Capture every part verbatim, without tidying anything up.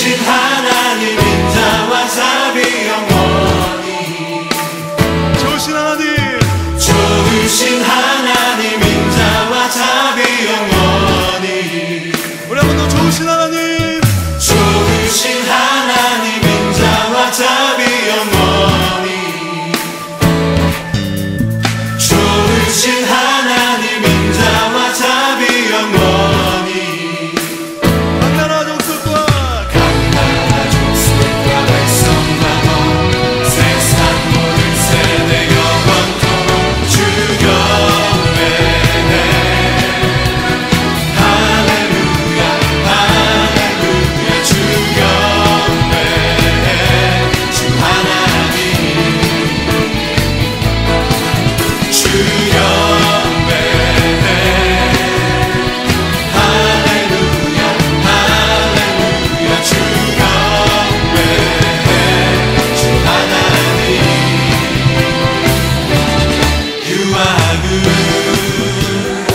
좋으신 하나님 인자와 자비 영원히 좋으신 하나님 좋으신 하나님 인자와 자비 영원히 우리 한 번 더 좋으신 하나님 좋으신 하나님 인자와 자비 영원히 좋으신 하나님 인자와 자비 영원히 강나라 족속과 강나라 족속과 백성과 온 세상 모든 세대 영원토록 주 경배해 할렐루야 할렐루야 주 경배해 주 하나님 주 경배해 할렐루야 할렐루야 주 경배해 주 하나님 You are good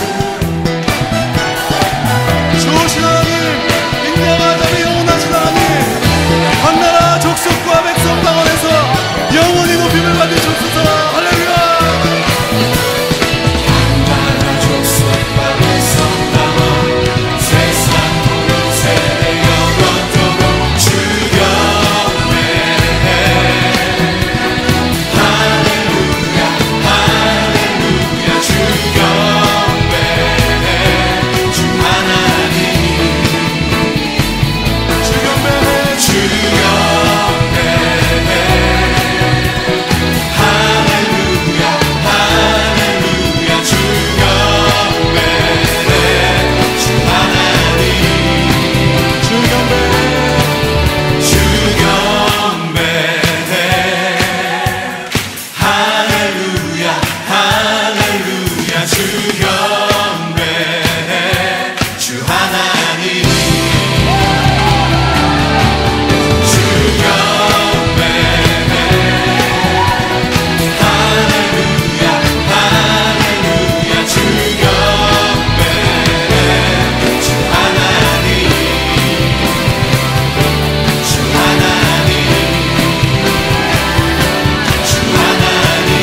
좋으신 하나님 인자와 자비 영원하신 하나님 강나라 족속과 백성 방언에서 영원히 높임을 받으시옵소서. 할렐루야. 나라 족속과 백성과 온 세상 모든 세대 영원토록 주 경배해 할렐루야 할렐루야 주 경배해 주 하나님 주 경배해 주 경배해 할렐루야 할렐루야 주 경배해 주 하나님 주 경배해 주 경배해 할렐루야 할렐루야 주 경배해 주 하나님 주 경배해 할렐루야 할렐루야 주 경배해 주 하나님 주 하나님 주 하나님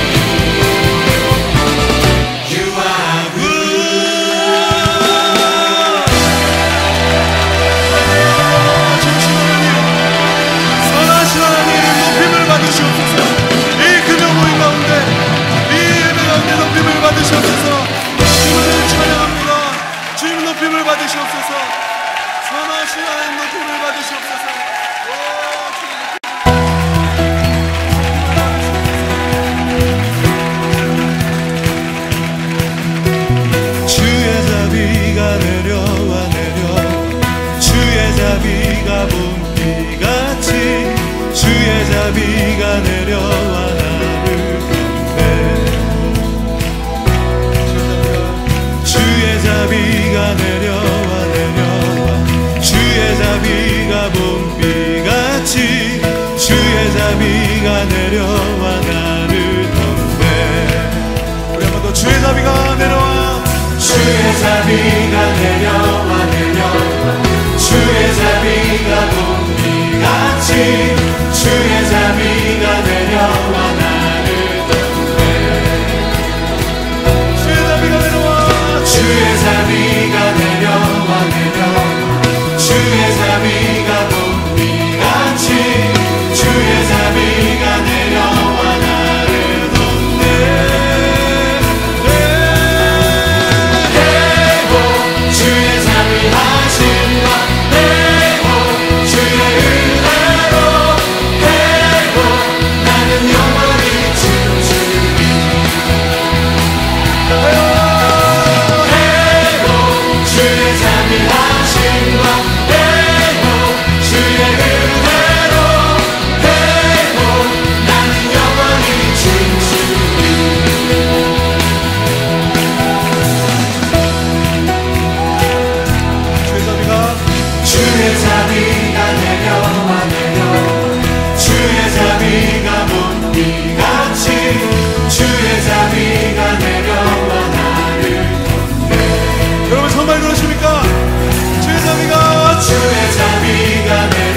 You are good 좋으신 하나님 선하신 하나님 높임을 받으시옵소서. 이 금요 모임 가운데 이 예배 가운데 높임을 받으시옵소서. 주님을 찬양합니다. 주님 높임을 받으시옵소서. 선하신 하나님 높임을 받으시옵소서. 오, 주님. 주의 자비가 내려와 내려 주의 자비가 봄비같이 주의 자비가 내려와 나를 경배 주의 자비가 내려와 내려와 주의 자비가 봄비같이 주의 자비가 내려와 나를 경배 우리 한 번 더 주의 자비가 내려와 주의 자비가 내려와 내려와 주의 자비가 봄비같이 주의 자비가 내려와 나를 덮네 주의 자비가 내려와 주의 자비가 내려와 내려와 주의 자비가 봄비같이 주의 자비가 내려와 나를 덮네 주의 자비하신 것 내고 주의 은혜로 해고 나는 영원히 춤추리 해고 주의 자비하신 것 내고 주의 은혜로 해고 나는 영원히 춤추리 주의 자비가 주의 자비가 내려와 내려 주의 자비가 봄비같이 주의 자비가 내려와 나를 덮네 여러분 정말 그러십니까? 주의 자비가 주의 자비가 내려와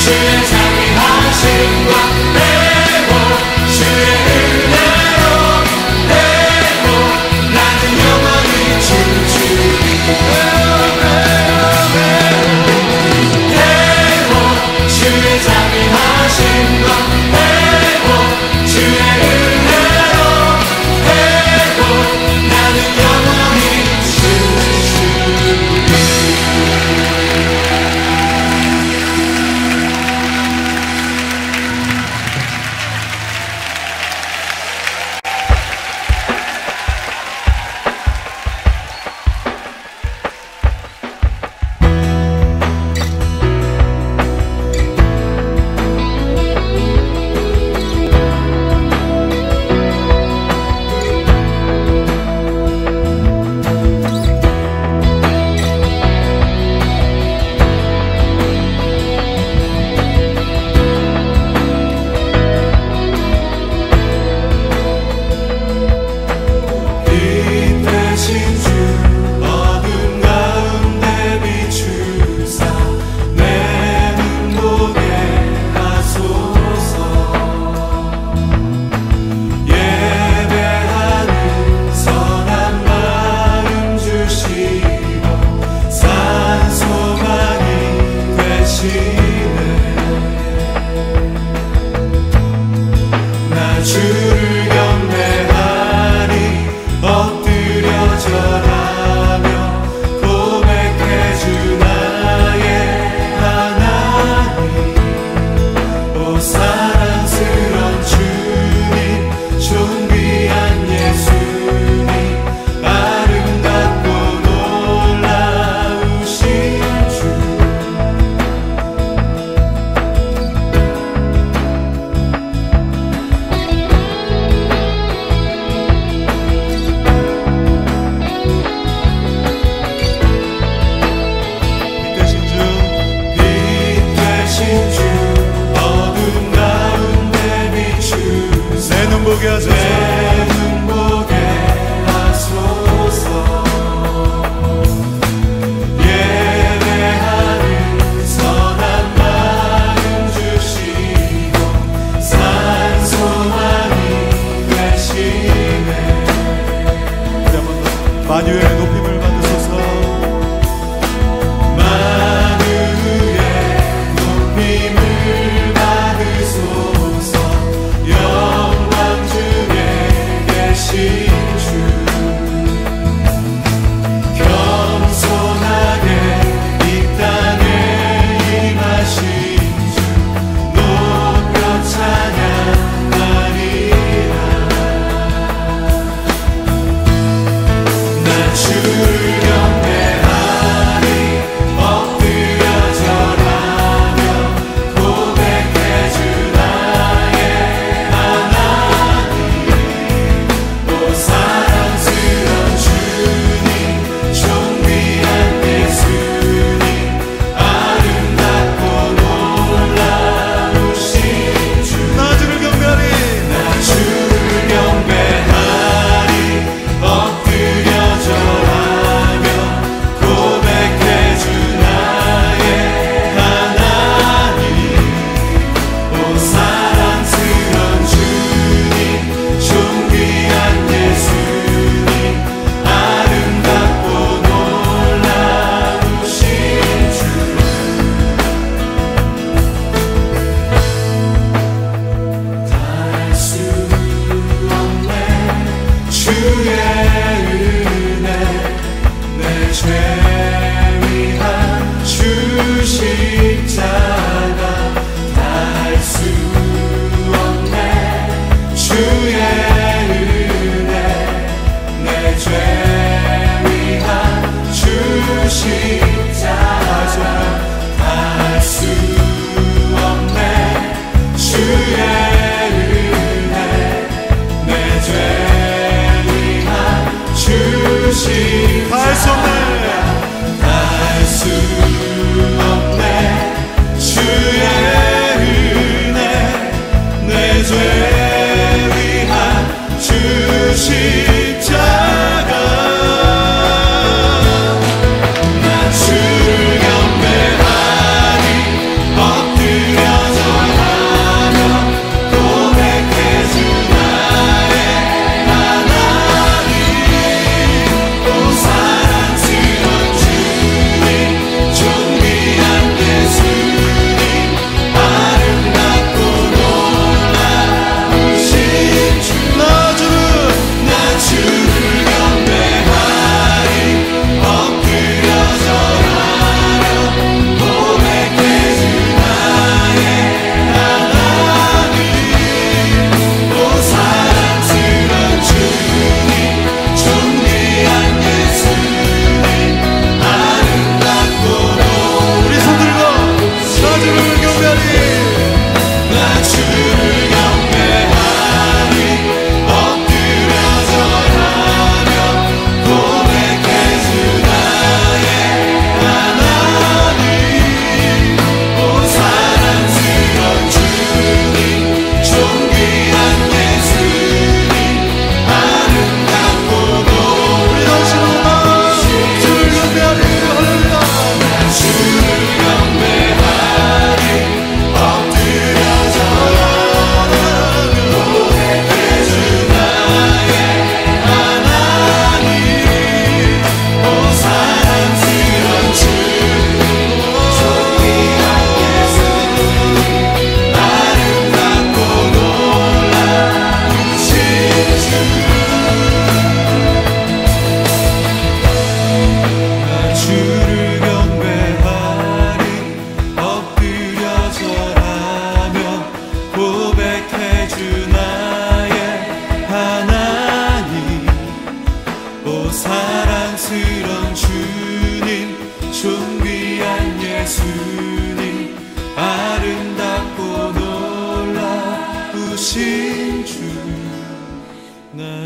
영광 주에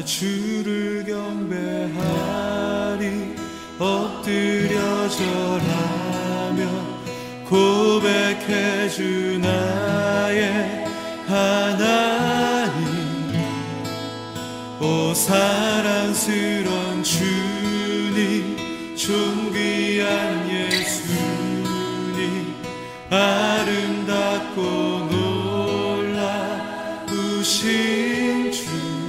주를 경배하리 엎드려 절하며 고백해 주 나의 하나님. 오 사랑스런 주님 존귀한 예수님 아름답고 놀라우신 주.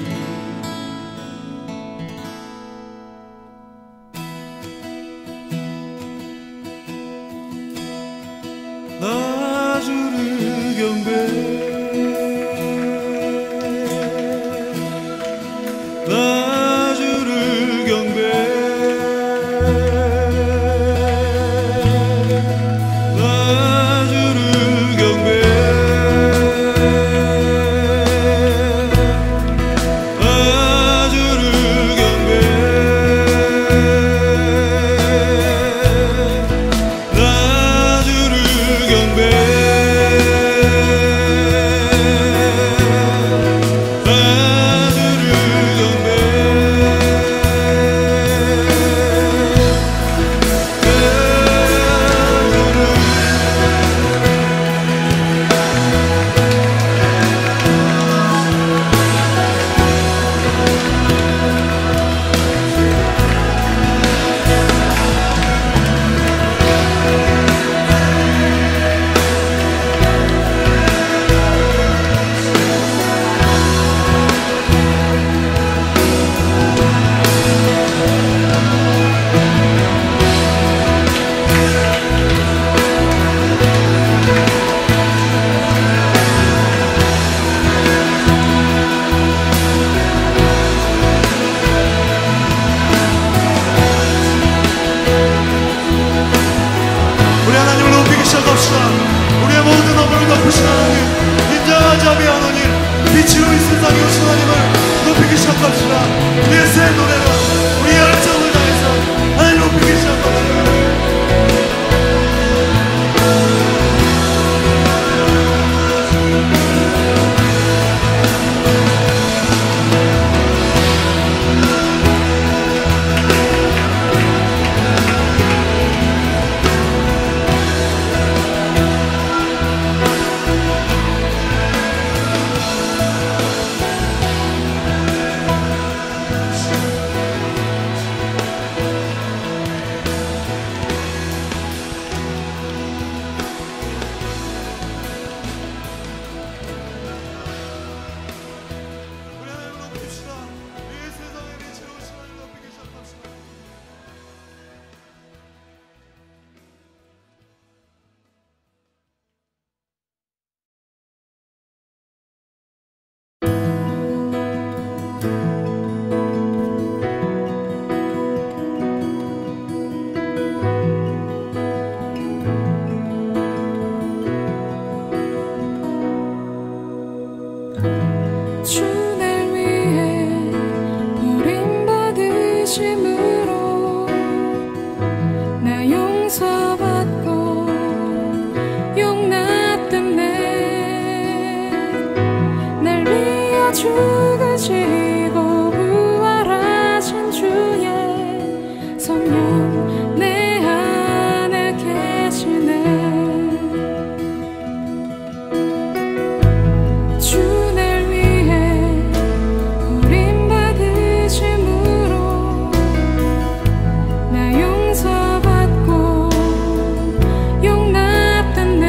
나 주를 경배 나 주를 경배 나 주를 경배 나 주를 경배 나 주를 경배 우리의 모든 어머니 높으신 하나님, 인자와 자비 하나님, 빛으로 이 세상에 오신 하나님을 높이기 시작합시다. 우리의 새 노래로 우리의 열정을 다해서 하나님 높이기 시작합시다. 죽으시고 부활하신 주의 성령 내 안에 계시네. 주 날 위해 버림받으심으로 나 용서받고 용납됐네.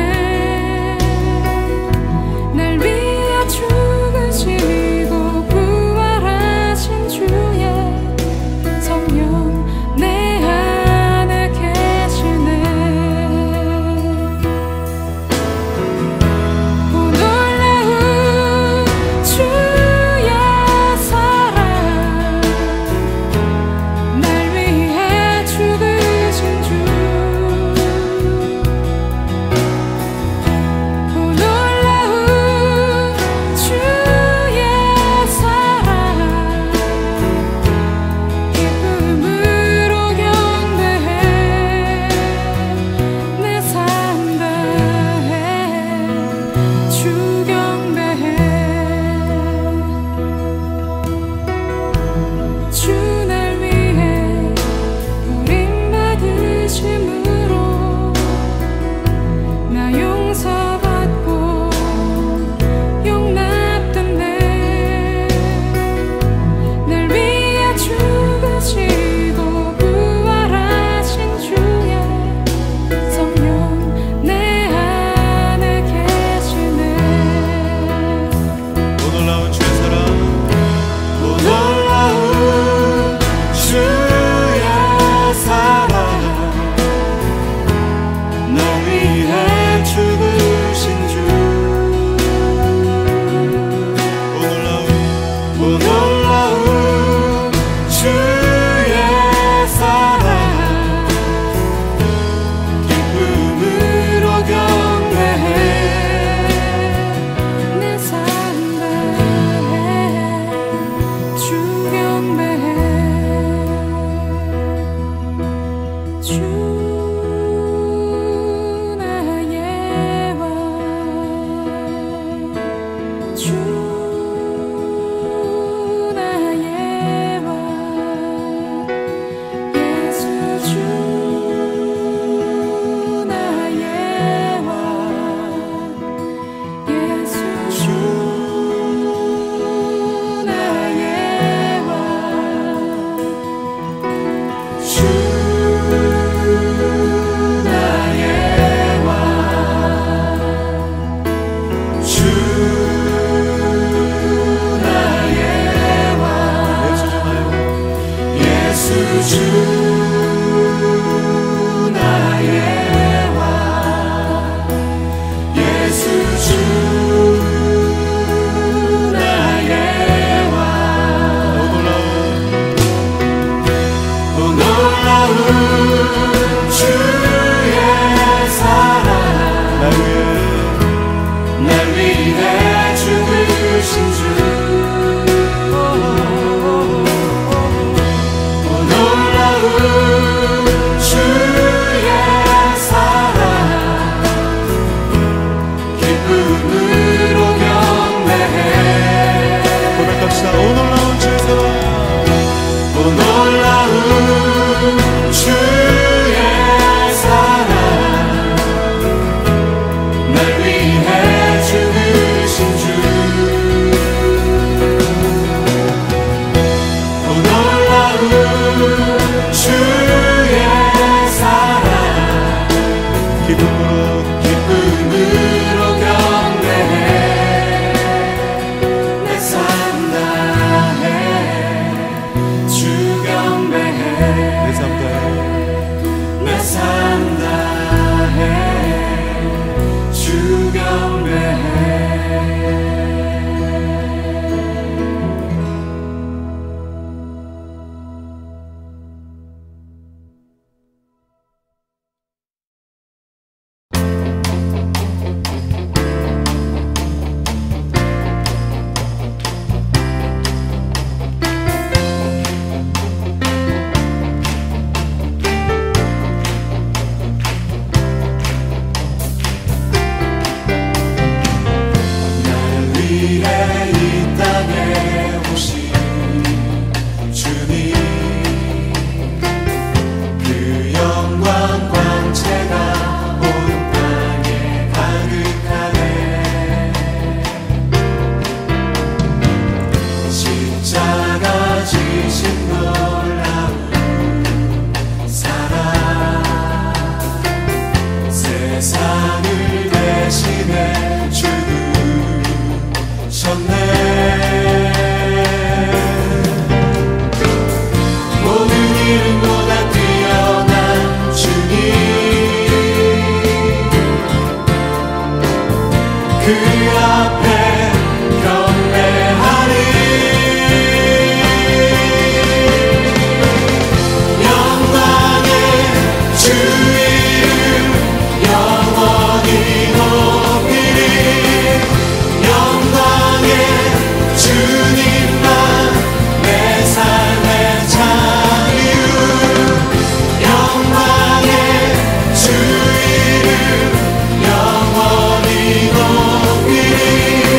날 위해 죽으시고 부활하신 주의 성령 내 안에 주 이름 영원히 높이리.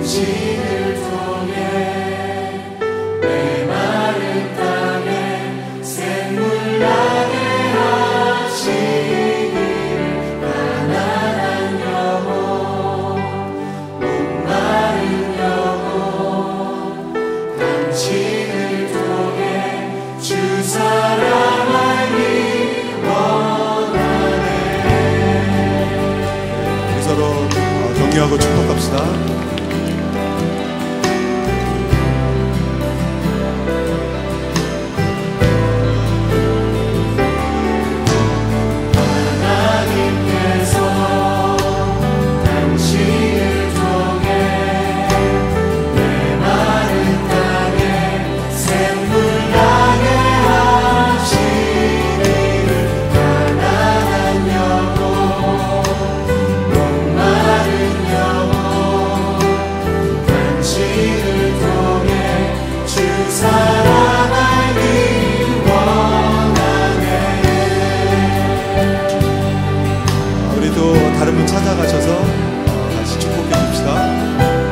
격려하고 축복합시다. 다른 분 찾아가셔서 다시 축복해 줍시다.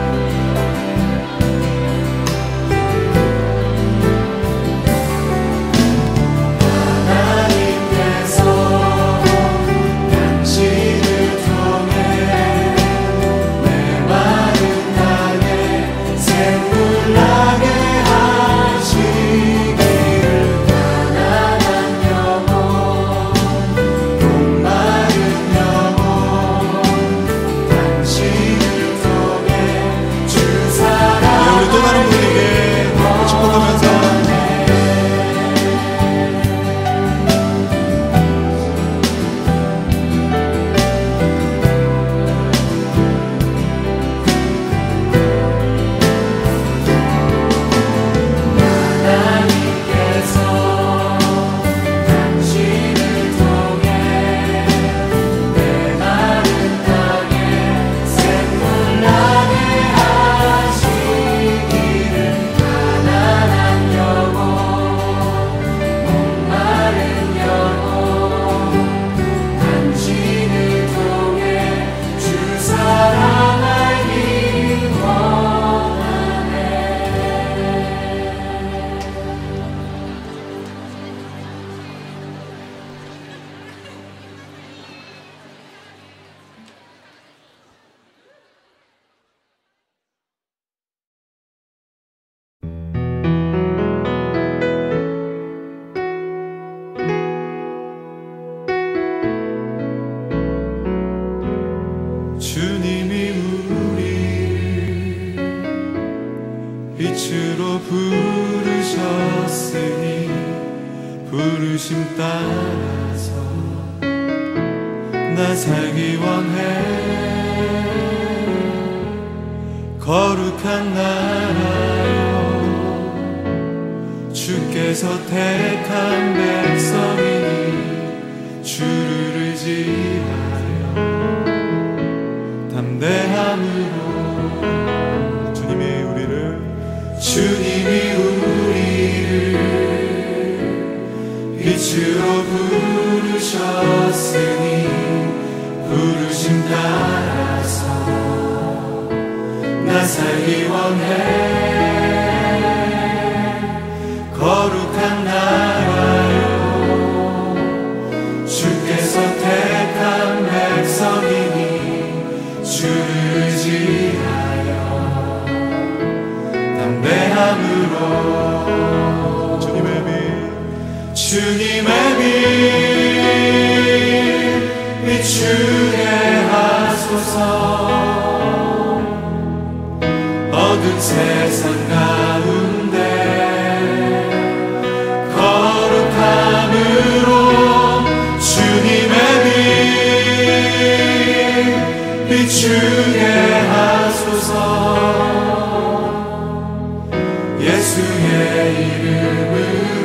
주님이 우리를 빛으로 부르셨으니 부르심 따라서 나 살기 원해. 거룩한 나라여 주께서 택한 백성이니 주를 의지하여 담대함으로 주님이 우리를 주님이 우리를 빛으로 부르셨으니 부르심 따라서 나 살기 원해. 거룩한 나라여 주께서 택한 백성이니 주를 의지하여 담대함으로 주님의 빛 주님의 빛 비추게 하소서. 어두운 세상 가운데 거룩함으로 주님의 빛 비추게 하소서. 예수의 이름으로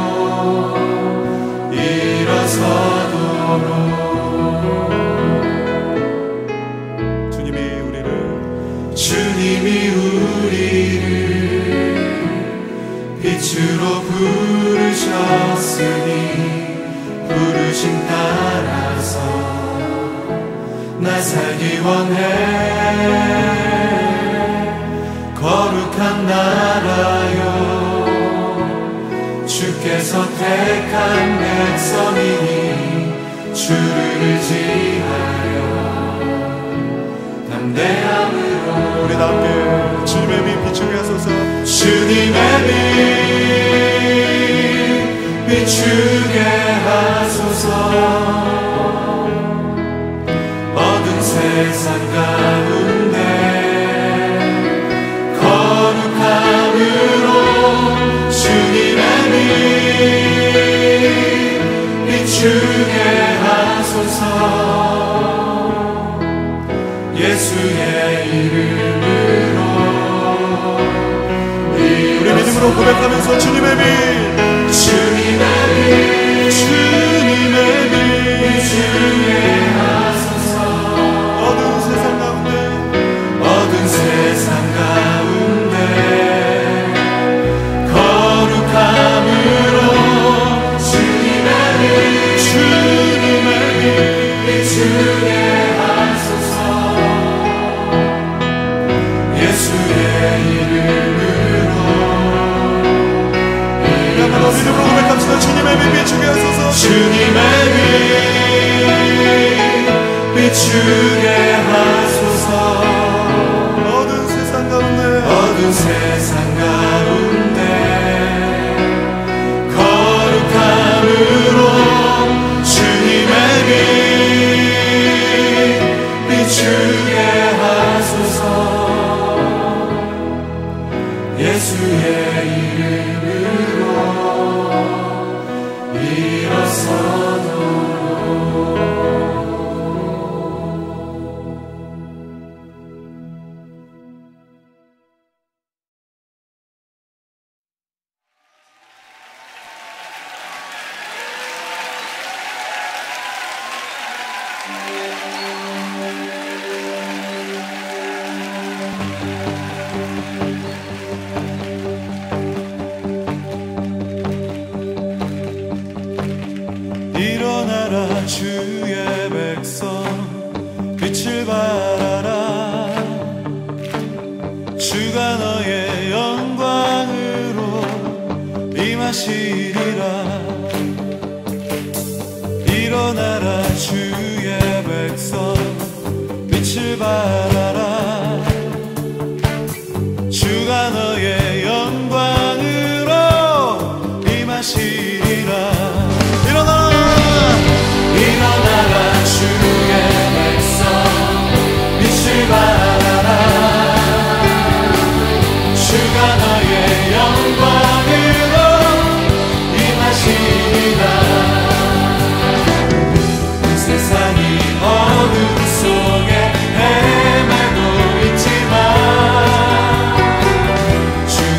일어서도록 주님이 우리를 주님이 우리를 빛으로 부르셨으니 부르심 따라서 나 살기 원해. 주께서 택한 백성이니 주를 의지하여 담대함으로 우리 다 함께 주님의 빛 비추게 하소서. 주님의 빛 비추게 하소서. 어두운 세상 가운데 거룩함으로 주님의 빛 비추게 하소서. 예수의 이름으로 우리 믿음으로 고백하면서 주님의 빛, 주님의 빛 주님의 빛 비추게 하소서. 어두운 세상 가운데 어두운 세상 가운데 거룩함으로 주님의 빛 주님의 빛 비추게 하소서. 예수의 이름으로 믿음으로 고백합시다. 주님의 빛 비추게 하소서. 주님의 빛 비추게 하소서. 어두운 세상 가운데 어두운 세상 가운데 거룩함으로 주님의 빛 비추게 하소서. 예수의 이름으로 일어서도록. 일어나라 주의 백성 빛을 발하라. 주가 너의 영광으로 임하시리라. 일어나라 주의 백성 빛을 발하라. 주가 너의 영광으로 임하시리라. 일어나라 주의 백성 빛을 발하라. 주가 너의 영광으로 임하시리라. 세상이 어둠 속에 헤매고 있지만 주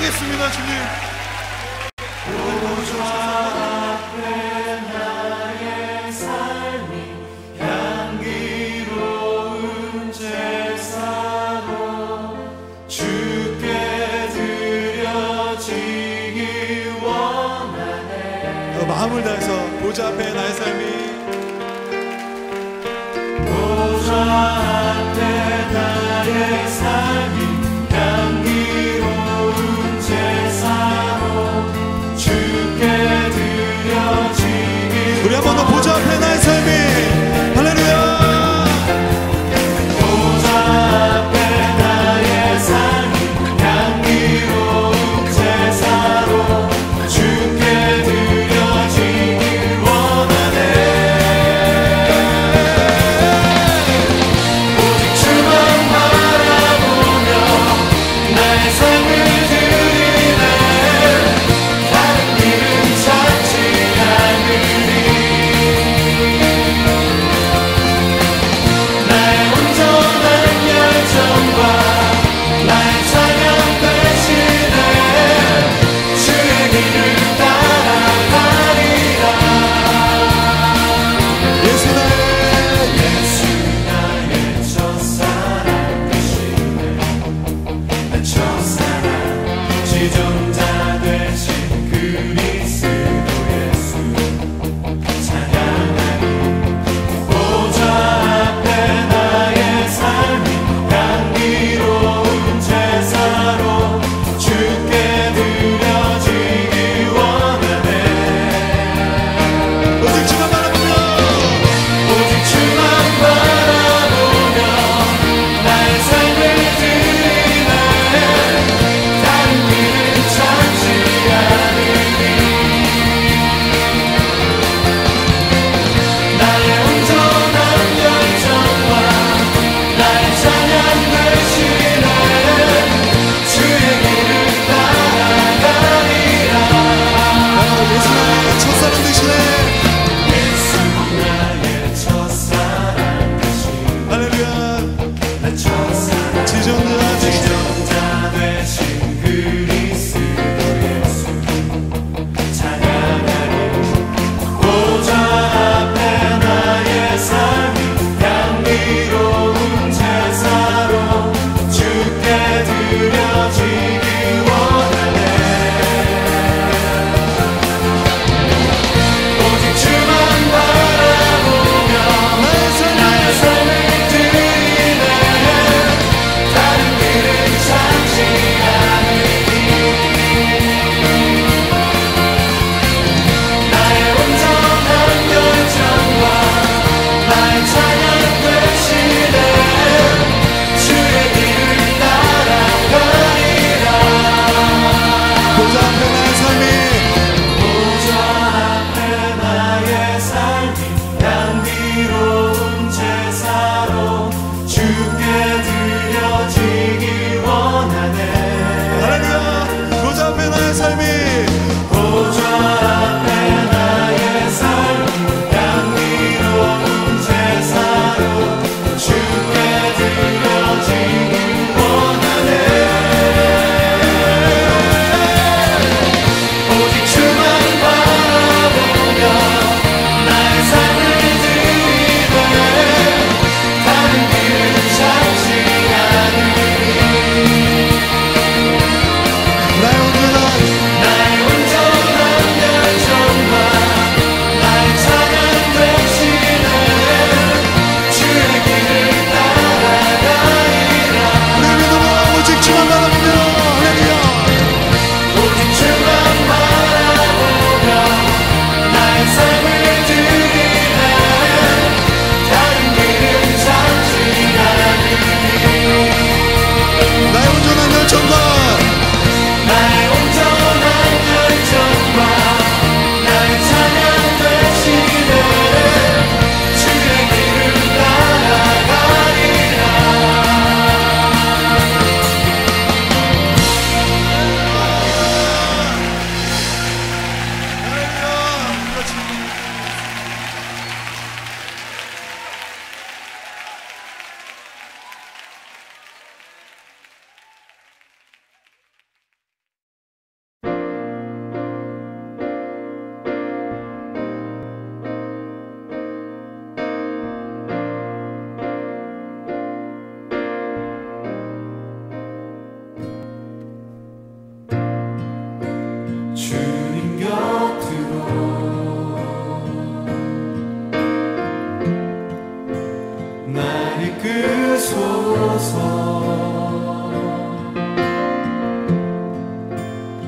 찬양하겠습니다 주님. 나의 삶이 향기로운 제사로 주께 드려지기 원하네. 더 마음을 다해서 보좌 앞에 나의 삶이 보좌 앞에 나의 삶이 향기로운 제사로 주께 드려지기 우리 한 번 더 보좌 앞에 나의 삶이 할렐루야. 보좌 앞에 나의 삶이 향기로운 제사로 주께 드려지기 원하네.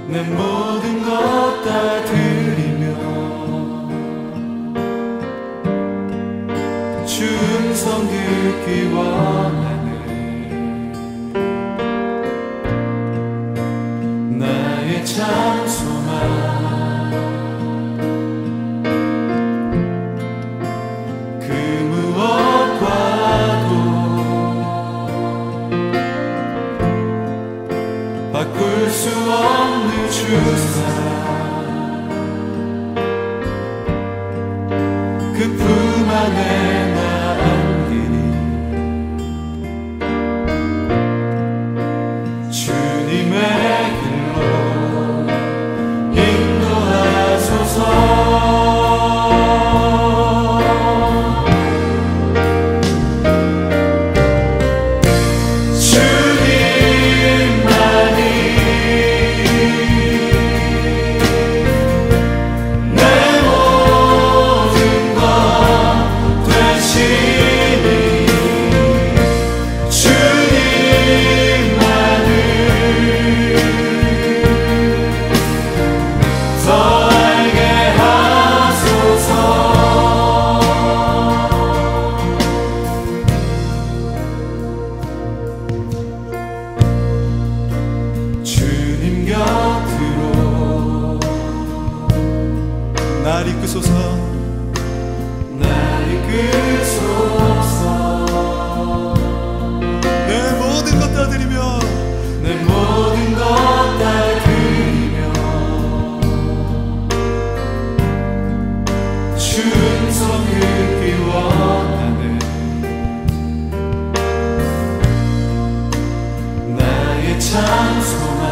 내 모든 것 다 드리며 주 음성 듣기 원하네. 나의 참 소망 그 무엇과도 바꿀 수 없는 주 사랑 그 품 안에 나 안기니 주님의 길로 인도하소서. 날 이끄소서. 날 이끄소서. 내 모든 것 다 드리며 내 모든 것 다 드리며 주 음성 듣기 원하네. 나의 참 소망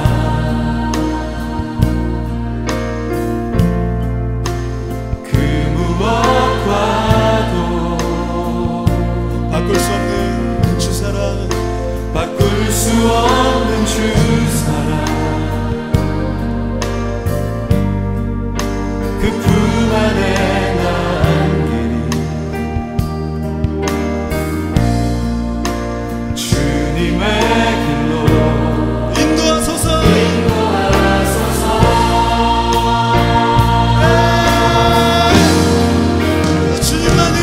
바꿀 수 없는 주 사랑 바꿀 수 없는 주 사랑 그 품 안에 나 안기니 주님의 길로 인도하소서. 인도하소서. 주님만이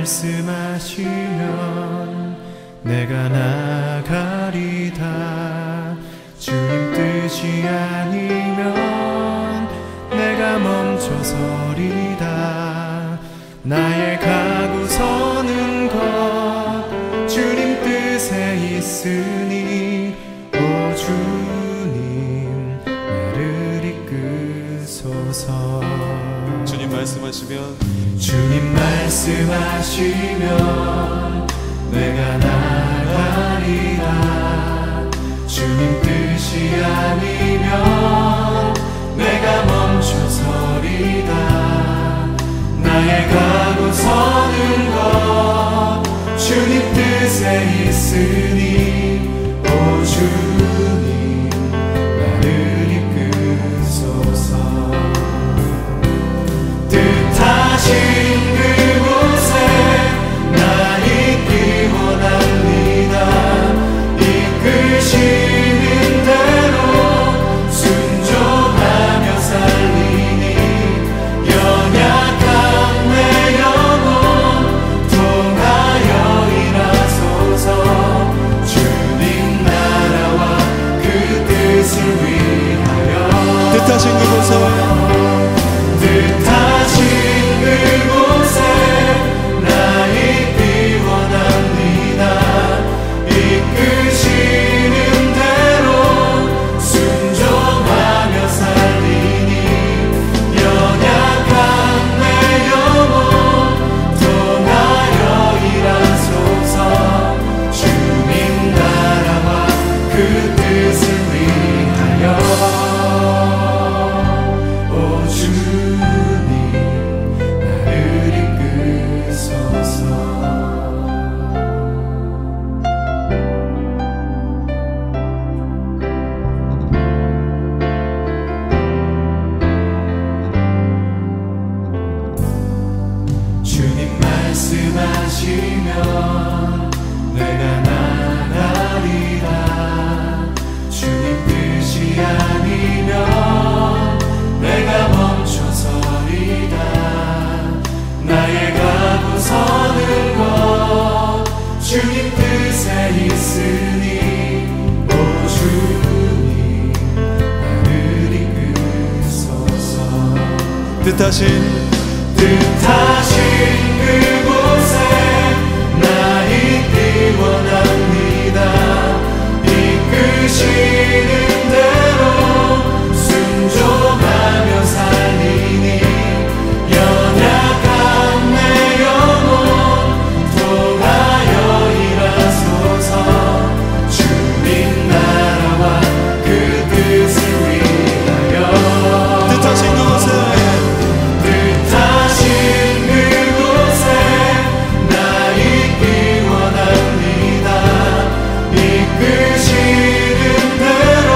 말씀하시면 내가 나가리다. 주님 뜻이 아니면 내가 멈춰서리다. 나의 가고 서는 것 주님 뜻에 있으니 오 주님 나를 이끄소서. 주님 말씀하시면 주님 말씀하시면 내가 나가리다. 주님 뜻이 아니면 내가 멈춰서리다. 나의 가고 서는 것 주님 뜻에 있으니 오 주님 나를 이끄소서. 뜻하신 그곳에 나 있기 원합니다. 이끄시는 대로 순종하며 살리니 연약한 내 영혼 통하여 일하소서. 주님 나라와 그 뜻을 위하여 뜻하신 그곳에 뜻하신 그곳에 나 있기 원합니다. 이끄시는 대로 순종하며 살리니 연약한 내 영혼 통하여 일하소서. 주님 나라와 그 뜻을 위하여 오 주님 나를 이끄소서. 주님 말씀하시면 내가 나가리라. 주님 뜻이 아니면 내가 멈춰서리다. 나의 가고 서는 것 주님 뜻에 있으니 오 주님 나를 이끄소서. 뜻하신 뜻하신 그곳에 나 있기 원합니다. 이끄시는 대로 순종하며 살리니 연약한 내 영혼 통하여 일하소서. 주님 나라와 그 뜻을 위하여 뜻하신 그곳에 뜻하신 그곳에 나 있기 원합니다. 이끄시는 대로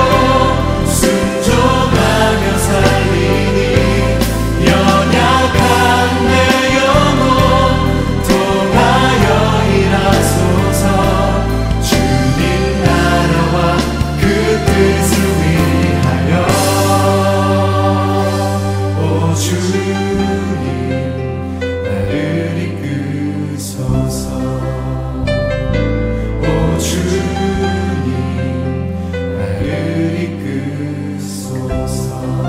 순종하며 살리니 연약한 내 영혼 통하여 일하소서. 주님 나라와 그 뜻을 위하여 오 주님 나를 이끄소서. 오 주님 나를 이끄소서.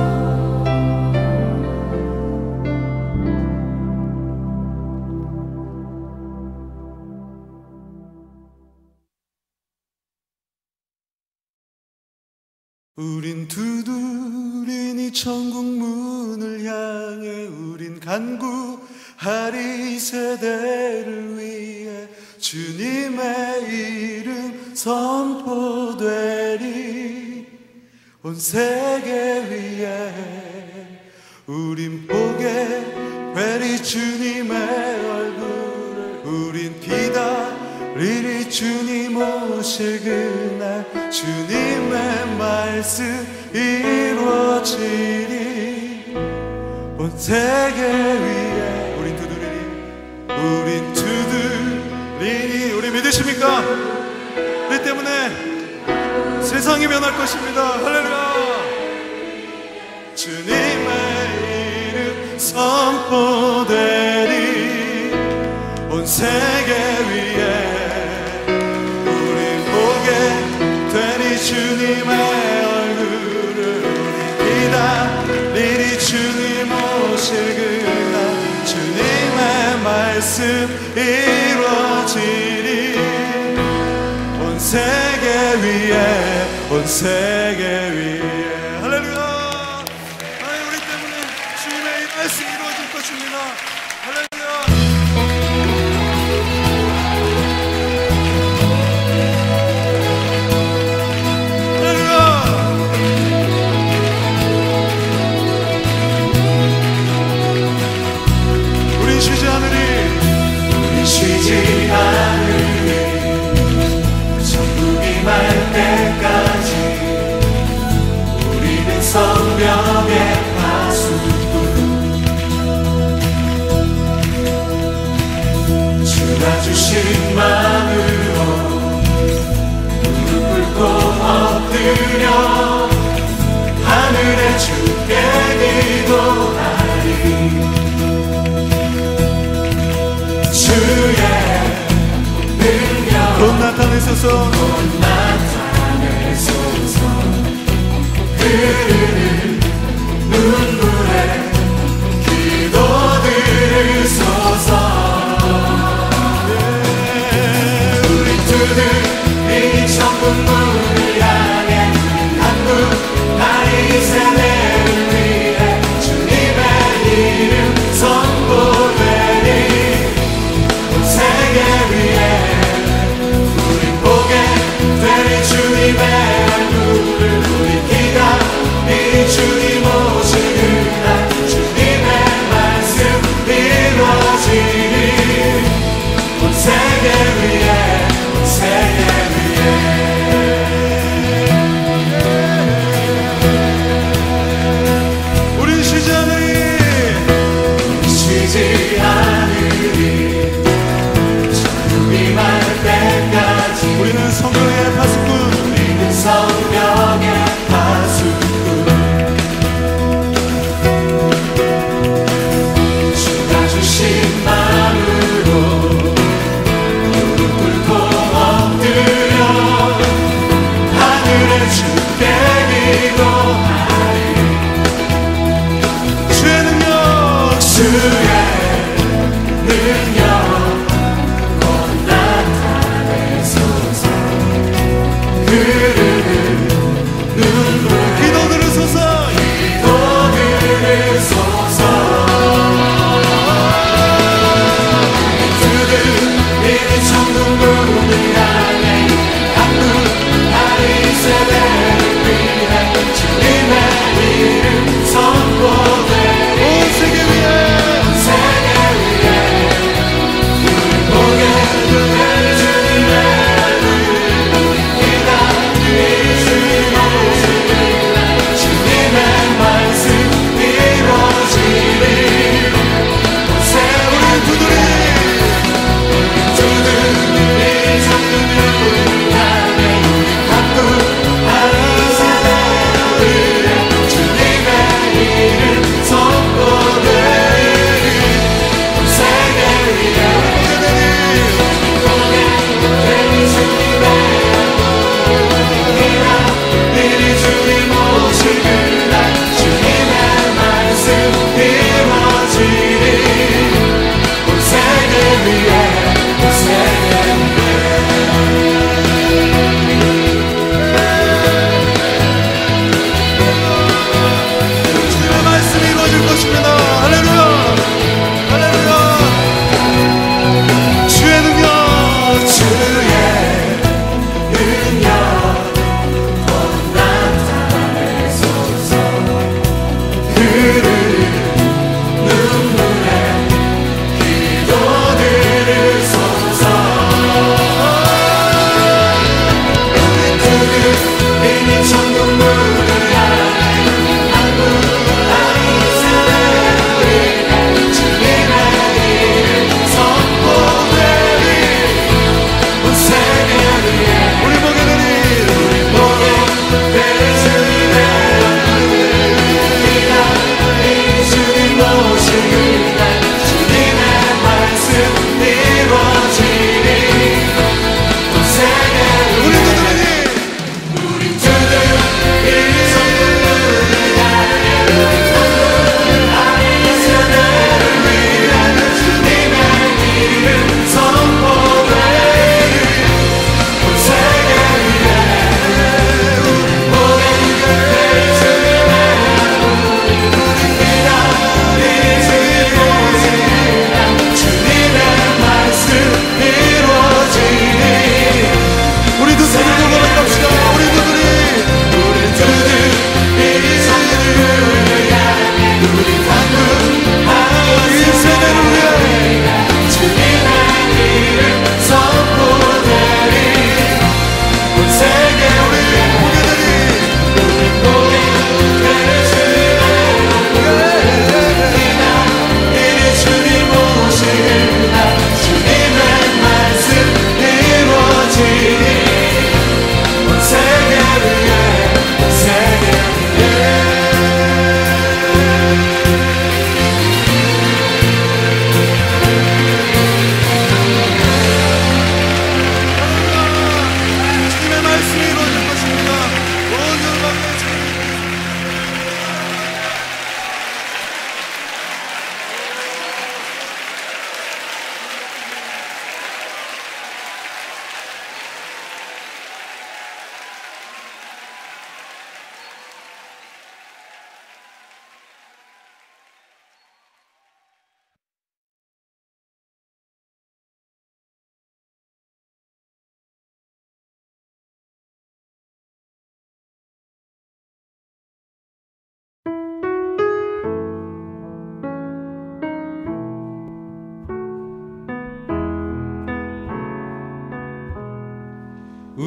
우린 두드리니 천국 문을 향해 우린 간구하리 세대를 위해 주님의 이름 선포되리 온 세계 위에 우린 보게 되리 주님의 얼굴을 우린 기다리리 주님 오실 그날 주님의 말씀 이루어지리 온 세계 위에 우린 두드리니 우린 두드리니 우리 믿으십니까? 우리 때문에 세상이 변할 것입니다. 할렐루야. 주님의 이름 선포되리 온 세계 세계 위에 우리 보게 되니 주님의 얼굴을 우리 기다리리 주님 오실 그날 주님의 말씀 이루어지리 온 세계 위에 온 세계 위에 할렐루야. 하나님 우리 때문에 주님의 이 말씀 이루어질 것입니다. 할렐루야. 쉬지 않으리 천국이 말 때까지 우리는 성벽의 파수꾼 주가 주신 마음으로 무릎 꿇고 엎드려 하늘의 주께 기도하리 주의 능력 곧 나타내소서 곧 나타내소서 흐르는 눈물에 기도 들으소서 우리 두는 이 천국 문을 향해 한국 나이 세대를 위해 주님의 이름 선포되니 세계 위에 우리 보게 되니 주님의 얼굴을 우리 기다리니 주님 오실 그날 주님의 말씀 이루어지니 온 세계 위에 온 세계 위에 우리 쉬지 않으리 우리 쉬지 않으리 말 때까지 우리는 성경의 파수꾼 우리는 성경의 파수꾼 주가 주신 마음으로 무릎 꿇고 엎드려 하늘의 주께 기도하리 주의 능력 주의 능력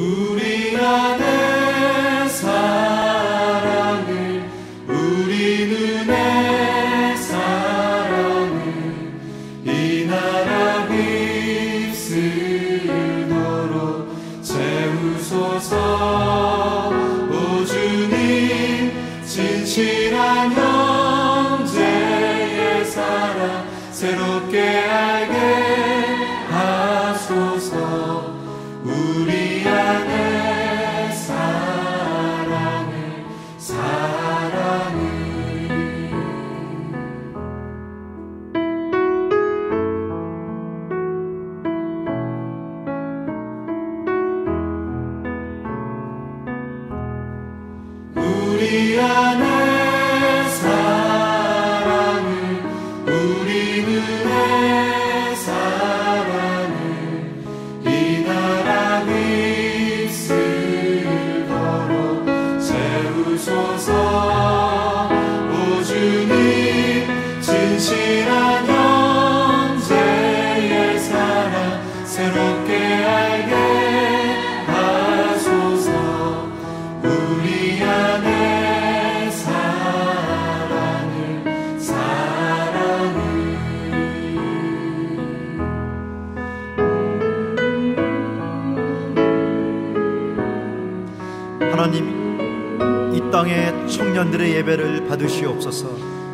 우리 안에 사랑을 우리 눈에 사랑을 이 나라 휩쓸도록 채우소서. 오 주님 진실한 형제의 사랑 새롭게 알게 하소서. 우리 안에 사랑을 사랑을 우리 안에 사랑을 우리 눈에 사랑을 이 나라 휩쓸도록 채우소서. 오 주님 진실한 형제의 사랑 새롭게 알게 하소서. 우리 안에 사랑을 사랑을 하나님, 이 땅의 청년들의 예배를 받으시옵소서.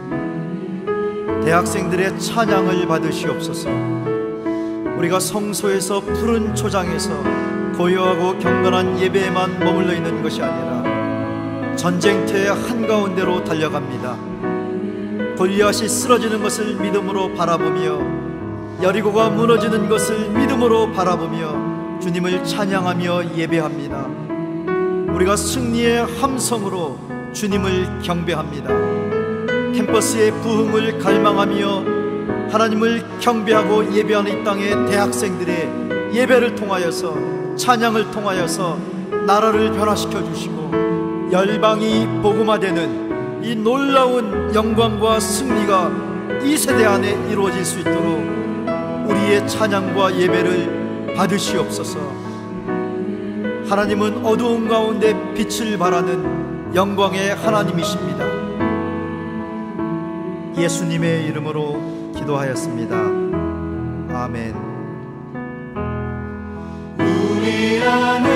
대학생들의 찬양을 받으시옵소서. 우리가 성소에서 푸른 초장에서 고요하고 경건한 예배에만 머물러 있는 것이 아니라 전쟁터의 한가운데로 달려갑니다. 골리앗이 쓰러지는 것을 믿음으로 바라보며 여리고가 무너지는 것을 믿음으로 바라보며 주님을 찬양하며 예배합니다. 우리가 승리의 함성으로 주님을 경배합니다. 캠퍼스의 부흥을 갈망하며 하나님을 경배하고 예배하는 이 땅의 대학생들의 예배를 통하여서, 찬양을 통하여서 나라를 변화시켜 주시고 열방이 복음화되는 이 놀라운 영광과 승리가 이 세대 안에 이루어질 수 있도록 우리의 찬양과 예배를 받으시옵소서. 하나님은 어두운 가운데 빛을 발하는 영광의 하나님이십니다. 예수님의 이름으로 기도하였습니다. 아멘. 우리 안에